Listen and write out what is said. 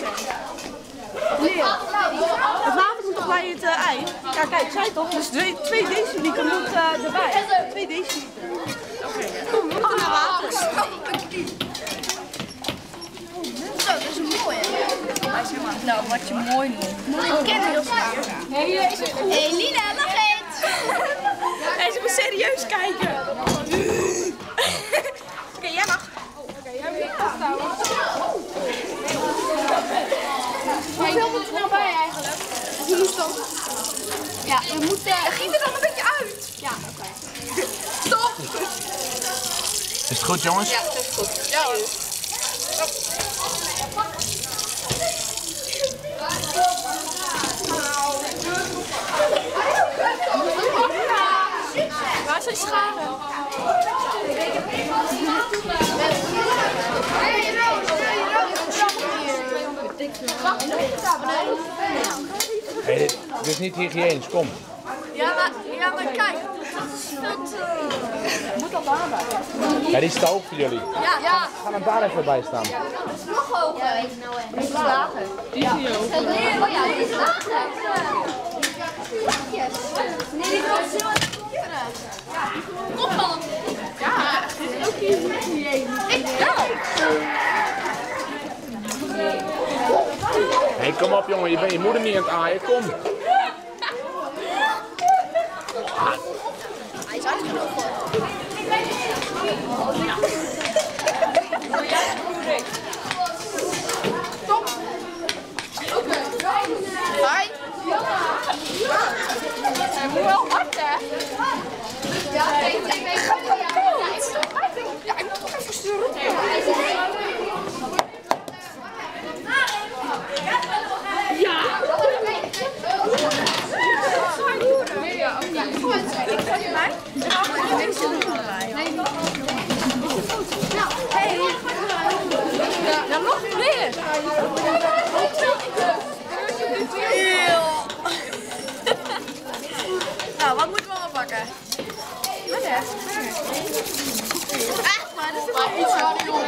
Het water moet toch bij het ei? Ja, kijk, zij toch? Dus 2 deciliter moet erbij. 2 deciliter. Kom, we moeten naar water. Zo, dat is een mooie. Nou, wat je mooi noemt. Ik ken heel snel. Hé, Lina, lach eens. Hey, ze moet serieus kijken. Oké, jij mag. Hoeveel moet er nou bij eigenlijk? Hoe moet dan? Ja, we moeten... Giet er dan een beetje uit. Ja, oké. Stop! Is het goed, jongens? Ja, dat is goed. Ja hoor. Waar zijn scharen? Hey, dit is niet hygiënisch, kom. Ja, maar kijk. Moet dat daarbij? Ja, die is te hoog voor jullie. Ja. Ga er daar even bij staan. Nog hoger. Ja, weet je nou echt. Die is lager. Die is niet hoog. Oh ja, die is lager. Nee, die kan zo kunnen. Kom dan. Ja, ook hier ik wel. Hey, kom op jongen, je bent je moeder niet aan het aaien, kom. Hij is uitgelopen. Stop. Oké. Hi. Hij moet wel hard, hè? Ja, ik moet toch even sturen. Ja, nog meer. Nou, wat moeten we allemaal pakken? Wat is maar dat is wel iets harder, jongen.